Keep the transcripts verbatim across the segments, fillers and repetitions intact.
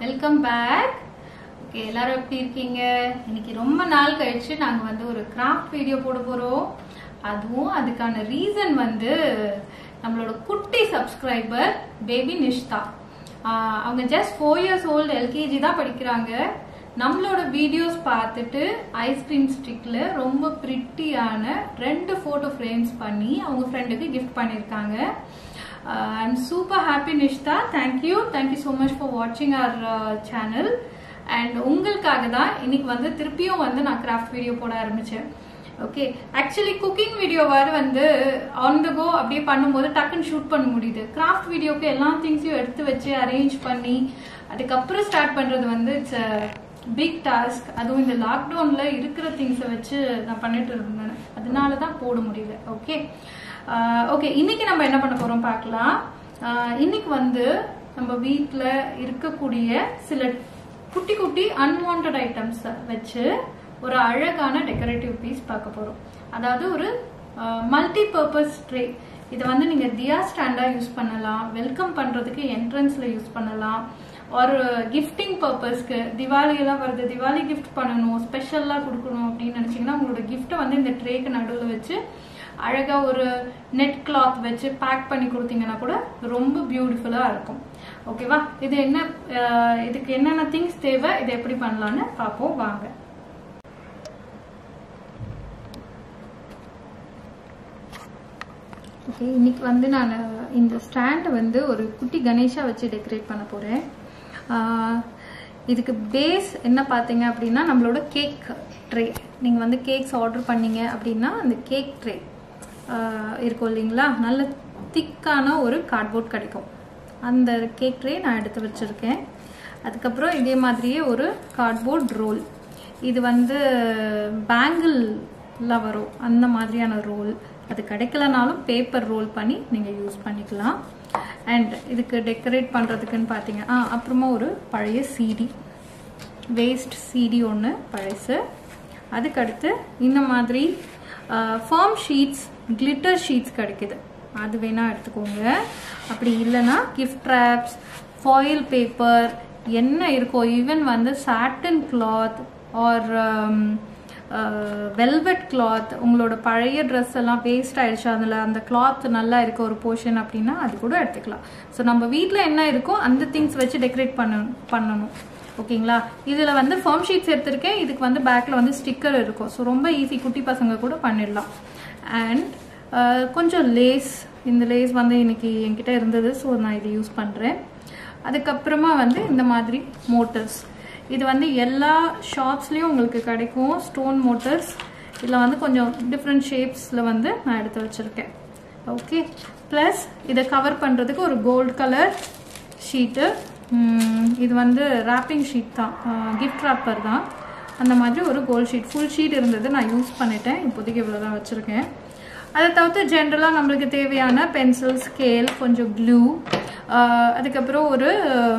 Welcome back. Okay, எல்லாரும் எப்படி இருக்கீங்க? இன்னைக்கு ரொம்ப நாள் கழிச்சு நாங்க வந்து ஒரு கிராஃப்ட் வீடியோ போட போறோம். அதுவும் அதுக்கான ரீசன் வந்து நம்மளோட குட்டி சப்ஸ்கிரைபர் பேபி நிஷ்தா. அவங்க just four years old LKG தான் படிக்கிறாங்க. நம்மளோட வீடியோஸ் பார்த்துட்டு ஐஸ்கிரீம் ஸ்டிக்ல ரொம்ப பிரிட்டியான ரெண்டு போட்டோ ஃப்ரேம்ஸ் பண்ணி அவங்க ஃப்ரெண்டுக்கு கிஃப்ட் பண்ணியிருக்காங்க. Uh, I'm super happy, Nishta. Thank you. Thank you so much for watching our uh, channel. And உங்களுக்காக தான் இன்னைக்கு வந்து திருப்பியும் வந்து நான் கிராஃப்ட் வீடியோ போட ஆரம்பிச்சேன். ஓகே, ஆக்சுவலி குக்கிங் வீடியோவாவது வந்து ஆன் த கோ அப்படியே பண்ணும்போது டக்குன்னு ஷூட் பண்ண முடியுது. கிராஃப்ட் வீடியோக்கு எல்லா திங்ஸையும் எடுத்து வச்சு அரேஞ்ச் பண்ணி அதுக்கப்புறம் ஸ்டார்ட் பண்றது வந்து இட்ஸ் பிக் டாஸ்க். அதுவும் இந்த லாக்டவுன்ல இருக்கிற திங்ஸை வச்சு நான் பண்ணிட்டு இருந்தேன், அதனால தான் போட முடியல. ஓகே ஓகே இன்னைக்கு நம்ம என்ன பண்ண போறோம் பார்க்கலாம். இன்னைக்கு வந்து நம்ம வீட்டில் இருக்கக்கூடிய சில குட்டி குட்டி அன்வான்ட் ஐட்டம்ஸ் வச்சு ஒரு அழகான டெக்கரேட்டிவ் பீஸ் பார்க்க போறோம். அதாவது ஒரு மல்டி பர்பஸ் ட்ரே. இதை வந்து நீங்க தியா ஸ்டாண்டா யூஸ் பண்ணலாம், வெல்கம் பண்றதுக்கு என்ட்ரன்ஸ்ல யூஸ் பண்ணலாம், ஒரு கிஃப்டிங் பர்பஸ்க்கு திவாலி எல்லாம் வருது, திவாலி கிஃப்ட் பண்ணணும், ஸ்பெஷல்லா கொடுக்கணும் அப்படின்னு நினைச்சீங்கன்னா உங்களோட கிஃப்ட்டை வந்து இந்த ட்ரேக்கு நடுவில் வச்சு அழகா ஒரு நெட் கிளாத் வச்சு பேக் பண்ணி கொடுத்தீங்கன்னா கூட ரொம்ப பியூட்டிஃபுல்லா இருக்கும். ஓகேவா? இது என்ன, இதுக்கு என்னென்ன திங்ஸ் தேவை, இதை எப்படி பண்ணலாம்னு பார்ப்போம் வாங்க. ஓகே, இன்னைக்கு வந்து நான் இந்த ஸ்டாண்டை வந்து ஒரு குட்டி கணேஷா வச்சு டெக்கரேட் பண்ண போறேன். இதுக்கு பேஸ் என்ன பார்த்தீங்க அப்படின்னா நம்மளோட கேக் ட்ரே. நீங்கள் வந்து கேக்ஸ் ஆர்டர் பண்ணீங்க அப்படின்னா அந்த கேக் ட்ரே இருக்கும் இல்லைங்களா, நல்ல திக்கான ஒரு கார்ட்போர்ட் கிடைக்கும். அந்த கேக் ட்ரே நான் எடுத்து வச்சுருக்கேன். அதுக்கப்புறம் இதே மாதிரியே ஒரு கார்ட்போர்ட் ரோல். இது வந்து பேங்கிளில் வரும் அந்த மாதிரியான ரோல். அது கிடைக்கலனாலும் பேப்பர் ரோல் பண்ணி நீங்கள் யூஸ் பண்ணிக்கலாம். அண்ட் இதுக்கு டெக்கரேட் பண்ணுறதுக்குன்னு பார்த்தீங்க ஆ அப்புறமா ஒரு பழைய சீடி, வேஸ்ட் சீடி ஒன்று பழசு. அதுக்கடுத்து இந்த மாதிரி ஃபார்ம் ஷீட்ஸ், கிளிட்டர் ஷீட்ஸ் கிடைக்குது, அது வேணா எடுத்துக்கோங்க. அப்படி இல்லைன்னா கிஃப்ட் ரேப்ஸ், ஃபாயில் பேப்பர் என்ன இருக்கோ, ஈவன் வந்து cotton cloth or velvet cloth, உங்களோட பழைய ட்ரெஸ் எல்லாம் வேஸ்ட் ஆயிடுச்சு, அதில் அந்த கிளாத் நல்லா இருக்க ஒரு போர்ஷன் அப்படின்னா அது கூட எடுத்துக்கலாம். ஸோ நம்ம வீட்டில் என்ன இருக்கோ அந்த திங்ஸ் வச்சு டெக்கரேட் பண்ண பண்ணணும். ஓகேங்களா? இதில் வந்து ஃபார்ம் ஷீட்ஸ் எடுத்திருக்கேன். இதுக்கு வந்து பேக்கில் வந்து ஸ்டிக்கர் இருக்கும். ஸோ ரொம்ப ஈஸி, குட்டி பசங்க கூட பண்ணிடலாம். அண்ட் கொஞ்சம் லேஸ், இந்த லேஸ் வந்து இன்னைக்கு என்கிட்ட இருந்தது, ஸோ நான் இதை யூஸ் பண்ணுறேன். அதுக்கப்புறமா வந்து இந்த மாதிரி மோட்டர்ஸ். இது வந்து எல்லா ஷாப்ஸ்லேயும் உங்களுக்கு கிடைக்கும், ஸ்டோன் மோட்டர்ஸ். இதில் வந்து கொஞ்சம் டிஃப்ரெண்ட் ஷேப்ஸில் வந்து நான் எடுத்து வச்சுருக்கேன். ஓகே, ப்ளஸ் இதை கவர் பண்ணுறதுக்கு ஒரு கோல்டு கலர் ஷீட்டு. இது வந்து ராப்பிங் ஷீட் தான், கிஃப்ட் ராப்பர் தான். அந்த மாதிரி ஒரு கோல்டு ஷீட், ஃபுல் ஷீட் இருந்தது, நான் யூஸ் பண்ணிட்டேன். இப்போதைக்கு இவ்வளோ தான் வச்சுருக்கேன். அதை தவிர்த்து ஜென்ரலாக நம்மளுக்கு தேவையான பென்சில், ஸ்கேல், கொஞ்சம் க்ளூ, அதுக்கப்புறம் ஒரு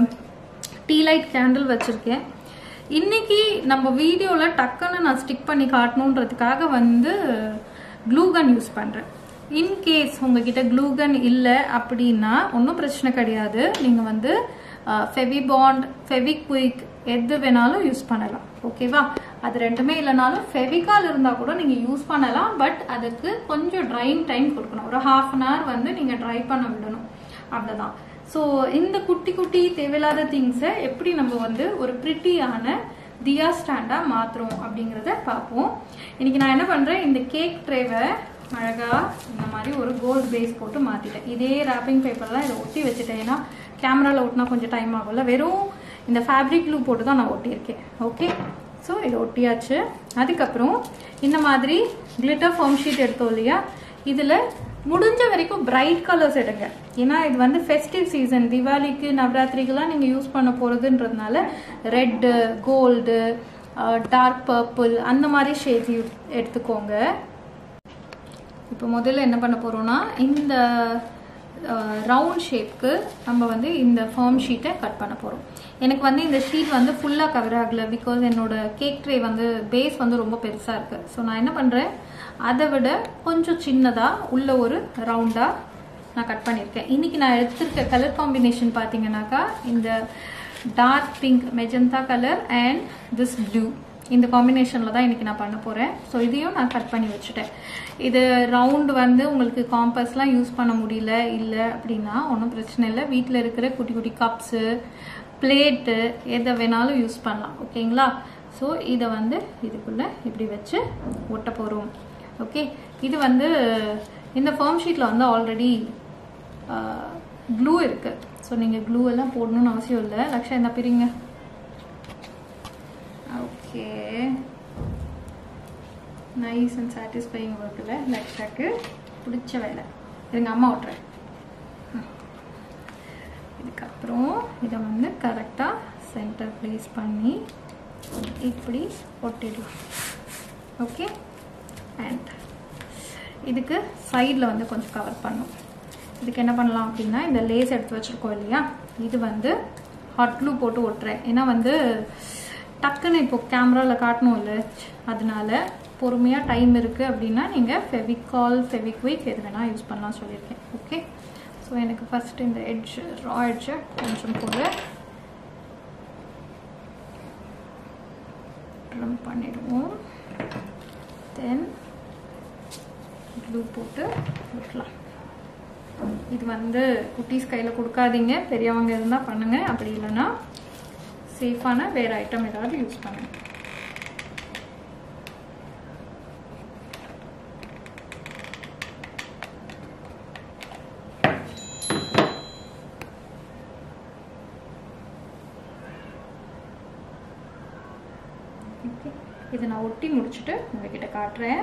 டீ லைட் கேண்டில் வச்சுருக்கேன். இன்னைக்கு நம்ம வீடியோவில் டக்குன்னு நான் ஸ்டிக் பண்ணி காட்டணுன்றதுக்காக வந்து க்ளூகன் யூஸ் பண்ணுறேன். இன்கேஸ் உங்ககிட்ட க்ளூகன் இல்லை அப்படின்னா ஒன்றும் பிரச்சனை கிடையாது. நீங்கள் வந்து ஃபெவிபாண்ட், ஃபெவிக்விக் எது வேணாலும் யூஸ் பண்ணலாம். ஓகேவா? அது ரெண்டுமே இல்லைனாலும் ஃபெவிகால் இருந்தால் கூட நீங்கள் யூஸ் பண்ணலாம். பட் அதுக்கு கொஞ்சம் ட்ரைங் டைம் கொடுக்கணும். ஒரு ஹாஃப் அன் ஹவர் வந்து நீங்கள் ட்ரை பண்ண விடணும், அவ்வளோதான். ஸோ இந்த குட்டி குட்டி தேவையில்லாத திங்ஸை எப்படி நம்ம வந்து ஒரு பிரிட்டியான தியா ஸ்டாண்டாக மாற்றுறோம் அப்படிங்கிறத பார்ப்போம். இன்னைக்கு நான் என்ன பண்ணுறேன், இந்த கேக் ட்ரேவை அழகாக இந்த மாதிரி ஒரு கோல்டு பேஸ் போட்டு மாற்றிட்டேன். இதே ராப்பிங் பேப்பர்லாம் இதை ஒட்டி வச்சுட்டேன். ஏன்னா கேமராவில் ஒட்டினா கொஞ்சம் டைம் ஆகும்ல. வெறும் இந்த ஃபேப்ரிக் க்ளூ போட்டு தான் நான் ஒட்டியிருக்கேன். ஓகே, ஸோ இதை ஒட்டியாச்சு. அதுக்கப்புறம் இந்த மாதிரி கிளிட்டர் ஃபார்ம் ஷீட் எடுத்தோம் இல்லையா, இதில் முடிஞ்ச வரைக்கும் பிரைட் கலர்ஸ் எடுங்க. ஏன்னா இது வந்து ஃபெஸ்டிவ் சீசன், திவாலிக்கு நவராத்திரிக்கெல்லாம் நீங்கள் யூஸ் பண்ண போகிறதுன்றதுனால ரெட்டு, கோல்டு, டார்க் பர்பிள் அந்த மாதிரி ஷேட்ஸ் எடுத்துக்கோங்க. இப்போ முதல்ல என்ன பண்ண போகிறோம்னா, இந்த ரவுண்ட் ஷேப்க்கு நம்ம வந்து இந்த ஃபார்ம் ஷீட்டை கட் பண்ண போகிறோம். எனக்கு வந்து இந்த ஷீட் வந்து ஃபுல்லாக கவர் ஆகலை, பிகாஸ் என்னோட கேக் ட்ரே வந்து பேஸ் வந்து ரொம்ப பெருசாக இருக்குது. ஸோ நான் என்ன பண்ணுறேன், அதை விட கொஞ்சம் சின்னதாக உள்ள ஒரு ரவுண்டாக நான் கட் பண்ணியிருக்கேன். இன்றைக்கி நான் எடுத்திருக்க கலர் காம்பினேஷன் பார்த்தீங்கன்னாக்கா இந்த dark pink magenta colour and this blue இந்த காம்பினேஷனில் தான் இன்றைக்கி நான் பண்ண போகிறேன். ஸோ இதையும் நான் கட் பண்ணி வச்சுட்டேன். இது ரவுண்டு வந்து உங்களுக்கு காம்பஸ்லாம் யூஸ் பண்ண முடியல இல்லை அப்படின்னா ஒன்றும் பிரச்சனை இல்லை. வீட்டில் இருக்கிற குட்டி குட்டி கப்ஸு பிளேட்டு எதை வேணாலும் யூஸ் பண்ணலாம். ஓகேங்களா? ஸோ இதை வந்து இதுக்குள்ளே இப்படி வச்சு ஒட்ட போகிறோம். ஓகே, இது வந்து இந்த ஃபர்ம் ஷீட்டில் வந்து ஆல்ரெடி க்ளூ இருக்குது. ஸோ நீங்கள் க்ளூ எல்லாம் போடணும்னு அவசியம் இல்லை. லக்ஷா என்ன பிரிங்க. ஓகே, நைஸ் அண்ட் சாட்டிஸ்ஃபைங் ஒர்க்கில் லக்ஷாக்கு பிடிச்ச வேலை. இதுங்க அம்மா ஓட்டுறேன். இதுக்கப்புறம் இதை வந்து கரெக்டாக சென்டர் ப்ளேஸ் பண்ணி இப்படி ஒட்டிடலாம். ஓகே, அண்ட் இதுக்கு சைடில் வந்து கொஞ்சம் கவர் பண்ணும். இதுக்கு என்ன பண்ணலாம் அப்படின்னா இந்த லேஸ் எடுத்து வச்சுருக்கோம் இல்லையா, இது வந்து ஹாட் க்ளூ போட்டு ஒட்டுறேன். ஏன்னா வந்து டக்குன்னு இப்போ கேமராவில் காட்டணும் இல்லை, அதனால பொறுமையாக டைம் இருக்குது அப்படின்னா நீங்கள் ஃபெவிகால் ஃபெவிக்விக் எது வேணால் யூஸ் பண்ணலாம் சொல்லியிருக்கேன். ஓகே, ஸோ எனக்கு ஃபஸ்ட்டு இந்த எட்ஜ் ரா எட்ஜை கொஞ்சம் போட்டு ட்ரம் பண்ணிடுவோம். தென் க்ளூ போட்டு விட்டுலாம். இது வந்து குட்டீஸ் கையில் கொடுக்காதீங்க, பெரியவங்க இருந்தால் பண்ணுங்கள். அப்படி இல்லைன்னா சேஃபான வேறு ஐட்டம் ஏதாவது யூஸ் பண்ணுங்க. ஓகே, இதை நான் ஒட்டி முடிச்சுட்டு உங்ககிட்ட காட்டுறேன்.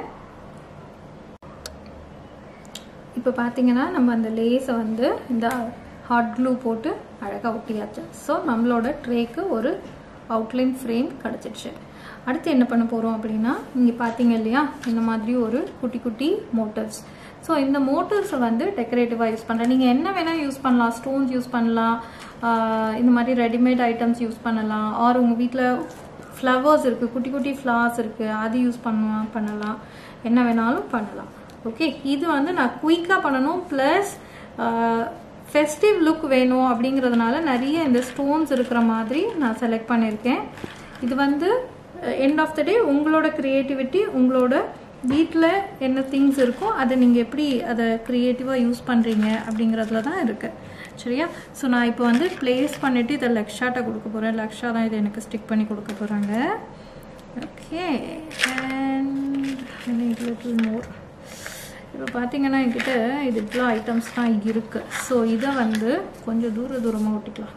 இப்போ பார்த்தீங்கன்னா நம்ம அந்த லேஸை வந்து இந்த ஹாட் க்ளூ போட்டு அழகாக ஒட்டியாச்சு. ஸோ நம்மளோட ட்ரேக்கு ஒரு அவுட்லைன் ஃப்ரேம் கிடச்சிடுச்சு. அடுத்து என்ன பண்ண போகிறோம் அப்படின்னா, இங்கே பார்த்தீங்க இல்லையா இந்த மாதிரி ஒரு குட்டி குட்டி மோட்டிவ்ஸ். ஸோ இந்த மோட்டிவ்ஸை வந்து டெக்கரேட்டிவாக யூஸ் பண்ணுறேன். நீங்கள் என்ன வேணால் யூஸ் பண்ணலாம். ஸ்டோன்ஸ் யூஸ் பண்ணலாம், இந்த மாதிரி ரெடிமேட் ஐட்டம்ஸ் யூஸ் பண்ணலாம். ஆர் உங்கள் வீட்டில் ஃப்ளவர்ஸ் இருக்குது, குட்டி குட்டி ஃப்ளவர்ஸ் இருக்குது, அது யூஸ் பண்ண பண்ணலாம். என்ன வேணாலும் பண்ணலாம். ஓகே, இது வந்து நான் குயிக்காக பண்ணணும். ப்ளஸ் ஃபெஸ்டிவ் லுக் வேணும் அப்படிங்கிறதுனால நிறைய இந்த ஸ்டோன்ஸ் இருக்கிற மாதிரி நான் செலக்ட் பண்ணியிருக்கேன். இது வந்து எண்ட் ஆஃப் த டே உங்களோட க்ரியேட்டிவிட்டி, உங்களோட வீட்டில் என்ன திங்ஸ் இருக்கோ அதை நீங்கள் எப்படி அதை க்ரியேட்டிவாக யூஸ் பண்ணுறீங்க அப்படிங்கிறதுல தான் இருக்குது. சரியா? ஸோ நான் இப்போ வந்து ப்ளேஸ் பண்ணிவிட்டு இதை லக்ஷாட்ட கொடுக்க போகிறேன். லக்ஷா தான் இதை எனக்கு ஸ்டிக் பண்ணி கொடுக்க போகிறாங்க. Okay, and little more. இப்போ பார்த்தீங்கன்னா என்கிட்ட இது இவ்வளோ ஐட்டம்ஸ் தான் இருக்குது. ஸோ இதை வந்து கொஞ்சம் தூர தூரமாக ஒட்டிக்கலாம்.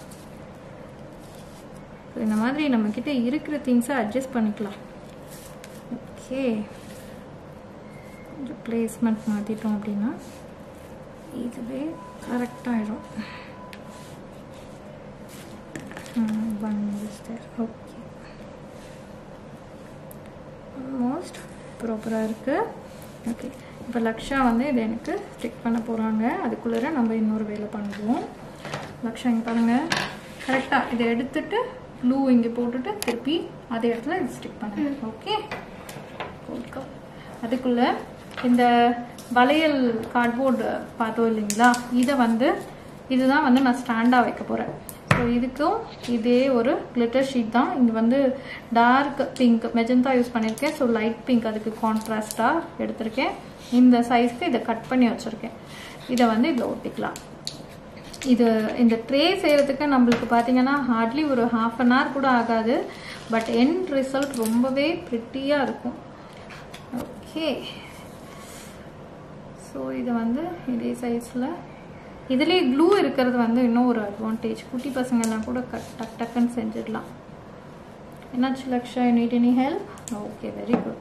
ஸோ இந்த மாதிரி நம்மக்கிட்ட இருக்கிற திங்ஸை அட்ஜஸ்ட் பண்ணிக்கலாம். ஓகே, கொஞ்சம் பிளேஸ்மெண்ட் மாற்றிட்டோம் அப்படின்னா இதுவே கரெக்டாகிடும். ஓகே, ஆல்மோஸ்ட் ப்ராப்பராக இருக்குது. ஓகே, இப்போ லக்ஷா வந்து இதை எனக்கு ஸ்டிக் பண்ண போகிறாங்க. அதுக்குள்ளே நம்ம இன்னொரு வேலை பண்ணுவோம். லக்ஷா இங்கே பாருங்கள், கரெக்டாக இதை எடுத்துட்டு ப்ளூ இங்கே போட்டுட்டு திருப்பி அதே இடத்துல இது ஸ்டிக் பண்ணுங்க. Okay, okay. அதுக்குள்ளே இந்த வளையல் கார்ட்போர்டு பார்த்தோம் இல்லைங்களா, இதை வந்து இதுதான் வந்து நான் ஸ்டாண்டாக வைக்க போகிறேன். ஸோ இதுக்கும் இதே ஒரு கிளிட்டர் ஷீட் தான். இங்கே வந்து டார்க் பிங்க் மெஜந்தா யூஸ் பண்ணியிருக்கேன். ஸோ லைட் பிங்க் அதுக்கு கான்ட்ராஸ்டாக எடுத்திருக்கேன். இந்த சைஸ்க்கு இதை கட் பண்ணி வச்சுருக்கேன். இதை வந்து இதில் ஒட்டிக்கலாம். இது இந்த ட்ரே செய்கிறதுக்கு நம்மளுக்கு பார்த்தீங்கன்னா ஹார்ட்லி ஒரு ஹாஃப் அன் ஹவர் கூட ஆகாது. பட் எண்ட் ரிசல்ட் ரொம்பவே ப்ரிட்டியாக இருக்கும். ஓகே, ஸோ இதை வந்து இதே சைஸில் இதுலேயே க்ளூ இருக்கிறது வந்து இன்னும் ஒரு அட்வான்டேஜ். குட்டி பசங்கள்லாம் கூட கட் டக் டக்குன்னு செஞ்சிடலாம். என்னாச்சு Laksha, you need any help? Okay, very good.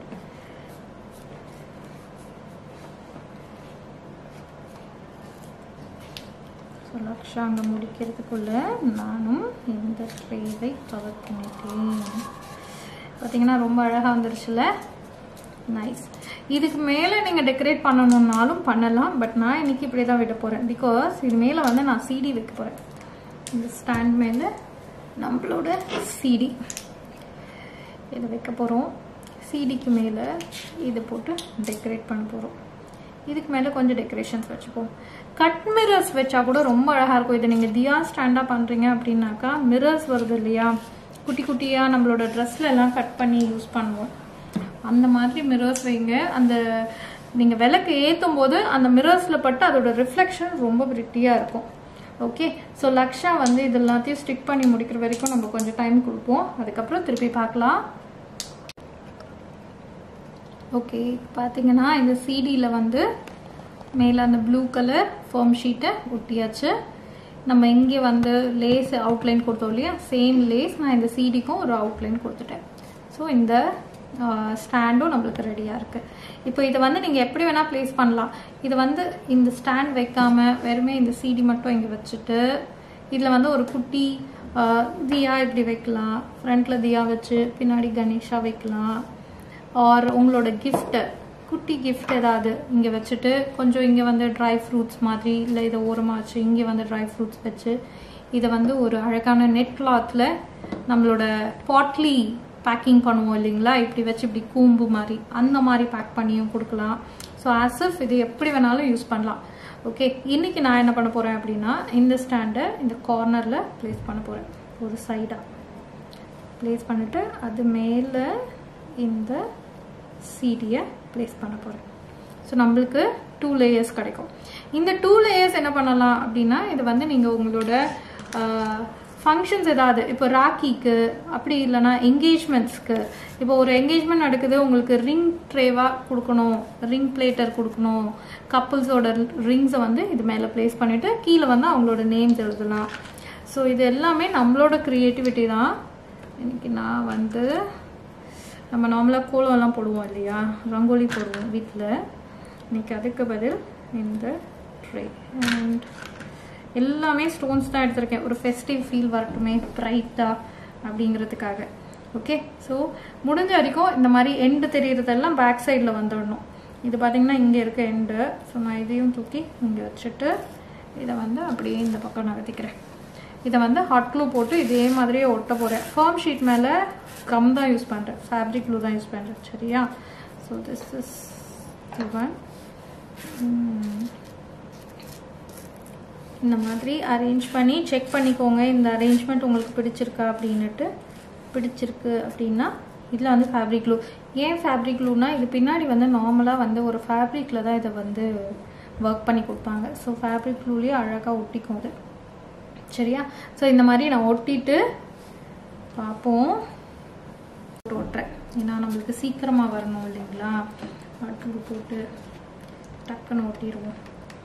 So Laksha அங்கே முடிக்கிறதுக்குள்ள நானும் இந்த ட்ரேவை கவர் பண்ணிட்டேன். பார்த்தீங்கன்னா ரொம்ப அழகாக வந்துருச்சுல, நைஸ். இதுக்கு மேலே நீங்கள் டெக்கரேட் பண்ணணுன்னாலும் பண்ணலாம். பட் நான் இன்றைக்கி இப்படி தான் விட போகிறேன். பிகாஸ் இது மேலே வந்து நான் சிடி வைக்க போகிறேன். இந்த ஸ்டாண்ட் மேலே நம்மளோட சிடி இதை வைக்க போகிறோம். சிடிக்கு மேலே இதை போட்டு டெக்கரேட் பண்ண போகிறோம். இதுக்கு மேலே கொஞ்சம் டெக்கரேஷன்ஸ் வச்சுப்போம். கட் மிரர்ஸ் வச்சா கூட ரொம்ப அழகாக இருக்கும். இது நீங்கள் தியா ஸ்டாண்டாக பண்ணுறீங்க அப்படின்னாக்கா மிரர்ஸ் வருது இல்லையா, குட்டி குட்டியாக நம்மளோட ட்ரெஸ்ல எல்லாம் கட் பண்ணி யூஸ் பண்ணுவோம். அந்த மாதிரி மிரர்ஸ் வைங்க. அந்த நீங்கள் விளக்கு ஏற்றும் போது அந்த மிரர்ஸில் பட்டு அதோட ரிஃப்ளெக்ஷன் ரொம்ப பிரிட்டியாக இருக்கும். ஓகே, ஸோ லக்ஷா வந்து இது எல்லாத்தையும் ஸ்டிக் பண்ணி முடிக்கிற வரைக்கும் நம்ம கொஞ்சம் டைம் கொடுப்போம். அதுக்கப்புறம் திருப்பி பார்க்கலாம். ஓகே, பார்த்தீங்கன்னா இந்த சிடியில் வந்து மேலே அந்த ப்ளூ கலர் ஃபோம் ஷீட்டை ஒட்டியாச்சு. நம்ம இங்கே வந்து லேஸ் அவுட்லைன் கொடுத்தோம் இல்லையா, சேம் லேஸ் நான் இந்த சிடிக்கும் ஒரு அவுட்லைன் கொடுத்துட்டேன். ஸோ இந்த ஸ்டாண்டும் நம்மளுக்கு ரெடியாக இருக்குது. இப்போ இதை வந்து நீங்கள் எப்படி வேணால் ப்ளேஸ் பண்ணலாம். இது வந்து இந்த ஸ்டாண்ட் வைக்காமல் வெறுமே இந்த சிடி மட்டும் இங்கே வச்சுட்டு இதில் வந்து ஒரு குட்டி தியா இப்படி வைக்கலாம். ஃப்ரண்ட்டில் தியா வச்சு பின்னாடி கணேஷா வைக்கலாம். ஆர் உங்களோட கிஃப்ட்டு குட்டி கிஃப்ட் ஏதாவது இங்கே வச்சுட்டு கொஞ்சம் இங்கே வந்து ட்ரை ஃப்ரூட்ஸ் மாதிரி இல்லை இதை ஓரமாக வச்சு இங்கே வந்து ட்ரை ஃப்ரூட்ஸ் வச்சு இதை வந்து ஒரு அழகான நெட் கிளாத்தில் நம்மளோட பாட்லி பேக்கிங் பண்ணுவோம் இல்லைங்களா, இப்படி வச்சு இப்படி கூம்பு மாதிரி அந்த மாதிரி பேக் பண்ணியும் கொடுக்கலாம். ஸோ ஆஸ் இஃப் இது எப்படி வேணாலும் யூஸ் பண்ணலாம். ஓகே, இன்றைக்கி நான் என்ன பண்ண போகிறேன் அப்படின்னா இந்த ஸ்டாண்டை இந்த கார்னரில் ப்ளேஸ் பண்ண போகிறேன். ஒரு சைடாக ப்ளேஸ் பண்ணிவிட்டு அது மேலே இந்த சிடியை ப்ளேஸ் பண்ண போகிறேன். ஸோ நம்மளுக்கு டூ லேயர்ஸ் கிடைக்கும். இந்த டூ லேயர்ஸ் என்ன பண்ணலாம் அப்படின்னா இது வந்து நீங்கள் உங்களோட ஃபங்க்ஷன்ஸ் ஏதாவது இப்போ ராக்கிக்கு அப்படி இல்லைனா என்கேஜ்மெண்ட்ஸ்க்கு, இப்போ ஒரு என்கேஜ்மெண்ட் நடக்குது உங்களுக்கு ரிங் ட்ரேவாக கொடுக்கணும், ரிங் பிளேட்டர் கொடுக்கணும், கப்புள்ஸோட ரிங்ஸை வந்து இது மேலே ப்ளேஸ் பண்ணிவிட்டு கீழே வந்து அவங்களோட நேம்ஸ் எழுதலாம். ஸோ இது எல்லாமே நம்மளோட க்ரியேட்டிவிட்டி தான். இன்னைக்கு நான் வந்து நம்ம நார்மலாக கோலம்லாம் போடுவோம் இல்லையா, ரங்கோலி போடுவோம் வீட்டில், இன்னைக்கு அதுக்கு பதில் இந்த ட்ரே அண்ட் எல்லாமே ஸ்டோன்ஸ் தான் எடுத்திருக்கேன். ஒரு ஃபெஸ்டிவ் ஃபீல் வரட்டுமே ப்ரைட்டாக அப்படிங்கிறதுக்காக. ஓகே, ஸோ முடிஞ்ச வரைக்கும் இந்த மாதிரி எண்டு தெரியறதெல்லாம் பேக் சைடில் வந்துடணும். இது பார்த்தீங்கன்னா இங்கே இருக்க எண்டு. ஸோ நான் இதையும் தூக்கி இங்கே வச்சுட்டு இதை வந்து அப்படியே இந்த பக்கம் நகர்த்திக்கிறேன். இதை வந்து ஹாட் க்ளூ போட்டு இதே மாதிரியே ஒட்ட போகிறேன். ஃபர்ம் ஷீட் மேலே கம் தான் யூஸ் பண்ணுறேன், ஃபேப்ரிக் க்ளூ தான் யூஸ் பண்ணுறேன். சரியா? So this is the one. இந்த மாதிரி அரேஞ்ச் பண்ணி செக் பண்ணிக்கோங்க இந்த அரேஞ்ச்மெண்ட் உங்களுக்கு பிடிச்சிருக்கா அப்படின்னுட்டு. பிடிச்சிருக்கு அப்படின்னா இதில் வந்து ஃபேப்ரிக் க்ளூ. ஏன் ஃபேப்ரிக் க்ளூனா இது பின்னாடி வந்து நார்மலாக வந்து ஒரு ஃபேப்ரிக்கில் தான் இதை வந்து ஒர்க் பண்ணி கொடுப்பாங்க. ஸோ ஃபேப்ரிக் க்ளூலேயே அழகாக ஒட்டிக்கும் அது. சரியா? ஸோ இந்த மாதிரி நான் ஒட்டிட்டு பார்ப்போம். ஒட்டுறேன் ஏன்னா நம்மளுக்கு சீக்கிரமாக வரணும் இல்லைங்களா, க்ளூ போட்டு டக்குன்னு ஒட்டிடுவோம்.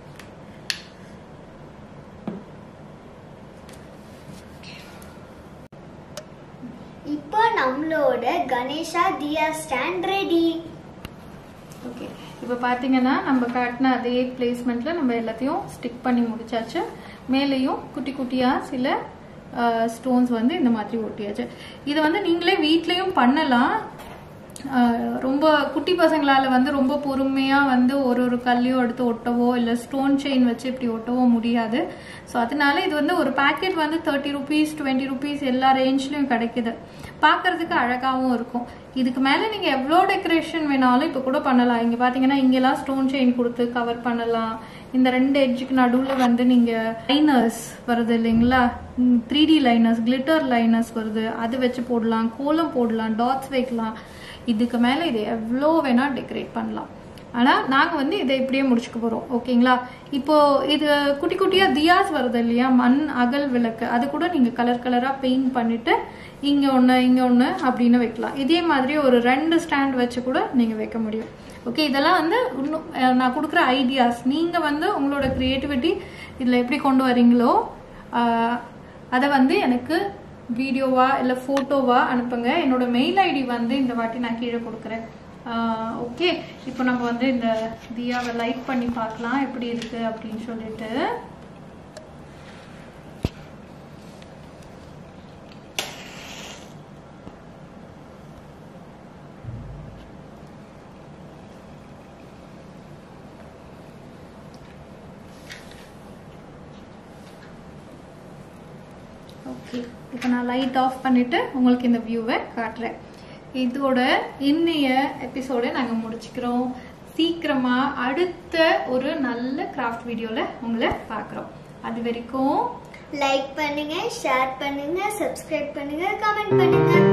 இப்போ நம்மளோட Ganesha diya stand ready. Okay, இப்போ பார்த்தீங்கன்னா நம்ம காட்டின அதே பிளேஸ்மெண்ட்டில் நம்ம எல்லாத்தையும் ஸ்டிக் பண்ணி முடிச்சாச்சு. மேலேயும் குட்டி குட்டியாக சில ஸ்டோன்ஸ் வந்து இந்த மாதிரி ஒட்டியாச்சு. இதை வந்து நீங்களே வீட்லேயும் பண்ணலாம். ரொம்ப குட்டி பசங்களால் வந்து ரொம்ப பொறுமையாக வந்து ஒரு ஒரு கல்லையும் எடுத்து ஒட்டவோ இல்லை ஸ்டோன் செயின் வச்சு இப்படி ஒட்டவோ முடியாது. ஸோ அதனால இது வந்து ஒரு பேக்கெட் வந்து தேர்ட்டி ருபீஸ் டுவெண்ட்டி ருபீஸ் எல்லா ரேஞ்ச்லையும் கிடைக்குது. பார்க்கறதுக்கு அழகாகவும் இருக்கும். இதுக்கு மேலே நீங்கள் எவ்வளோ டெக்கரேஷன் வேணாலும் இப்போ கூட பண்ணலாம். இங்கே பார்த்தீங்கன்னா இங்கெல்லாம் ஸ்டோன் செயின் கொடுத்து கவர் பண்ணலாம். இந்த ரெண்டு எட்ஜுக்கு நடுவில் வந்து நீங்கள் லைனர்ஸ் வருது இல்லைங்களா, three D liners, glitter liners வருது, அது வச்சு போடலாம், கோலம் போடலாம், டாட்ஸ் வைக்கலாம். இதுக்கு மேலே இதை எவ்வளோ வேணால் டெக்கரேட் பண்ணலாம். ஆனால் நாங்கள் வந்து இதை இப்படியே முடிச்சுக்க போகிறோம். ஓகேங்களா? இப்போது இது குட்டி குட்டியாக தியாஸ் வருது இல்லையா, மண் அகல் விளக்கு, அது கூட நீங்கள் கலர் கலராக பெயிண்ட் பண்ணிவிட்டு இங்கே ஒன்று இங்கே ஒன்று அப்படின்னு வைக்கலாம். இதே மாதிரி ஒரு ரெண்டு ஸ்டாண்ட் வச்சு கூட நீங்கள் வைக்க முடியும். ஓகே, இதெல்லாம் வந்து இன்னும் நான் கொடுக்குற ஐடியாஸ். நீங்கள் வந்து உங்களோட க்ரியேட்டிவிட்டி இதில் எப்படி கொண்டு வரீங்களோ அதை வந்து எனக்கு வீடியோவா இல்லை ஃபோட்டோவா அனுப்புங்க. என்னோட மெயில் ஐடி வந்து இந்த வாட்டி நான் கீழே கொடுக்குறேன். ஓகே, இப்போ நம்ம வந்து இந்த தியாவை லைட் பண்ணி பார்க்கலாம் எப்படி இருக்கு அப்படின்னு சொல்லிட்டு. ஓகே, இப்போ நான் லைட் ஆஃப் பண்ணிட்டு உங்களுக்கு இந்த வியூவை காட்டுறேன். இதோட இன்னைய எபிசோட நாங்கள் முடிச்சுக்கிறோம். சீக்கிரமா அடுத்த ஒரு நல்ல கிராஃப்ட் வீடியோல உங்களை பார்க்குறோம். அது வரைக்கும் லைக் பண்ணுங்க, ஷேர் பண்ணுங்க, சப்ஸ்கிரைப் பண்ணுங்க, கமெண்ட் பண்ணுங்க.